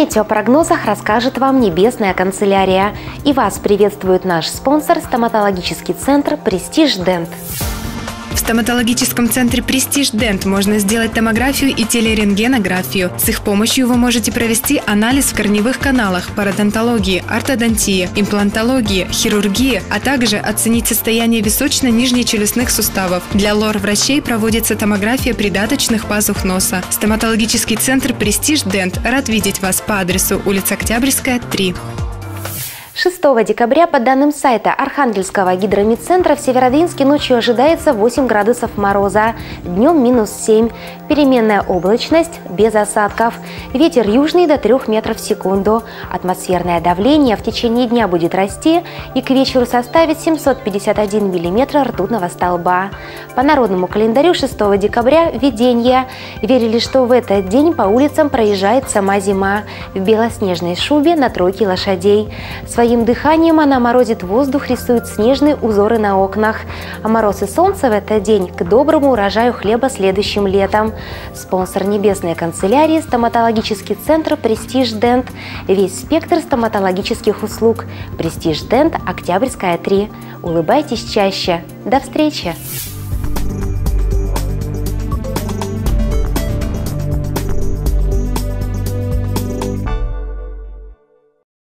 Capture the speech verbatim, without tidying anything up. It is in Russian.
метеопрогнозах расскажет вам Небесная канцелярия. И вас приветствует наш спонсор – стоматологический центр «Престиж Дент». В стоматологическом центре «Престиж Дент» можно сделать томографию и телерентгенографию. С их помощью вы можете провести анализ в корневых каналах, пародонтологии, ортодонтии, имплантологии, хирургии, а также оценить состояние височно-нижнечелюстных суставов. Для лор-врачей проводится томография придаточных пазух носа. Стоматологический центр «Престиж Дент» рад видеть вас по адресу улица Октябрьская, три. шестого декабря по данным сайта Архангельского гидромедцентра в Северодвинске ночью ожидается восемь градусов мороза, днем минус семь, переменная облачность без осадков, ветер южный до трёх метров в секунду, атмосферное давление в течение дня будет расти и к вечеру составит семьсот пятьдесят один миллиметр ртутного столба. По народному календарю шестого декабря – Веденье. Верили, что в этот день по улицам проезжает сама зима в белоснежной шубе на тройке лошадей. Своим дыханием она морозит воздух, рисует снежные узоры на окнах. А мороз и солнце в этот день к доброму урожаю хлеба следующим летом. Спонсор Небесной канцелярии – стоматологический центр «Престиж Дент». Весь спектр стоматологических услуг. «Престиж Дент», Октябрьская, три. Улыбайтесь чаще. До встречи!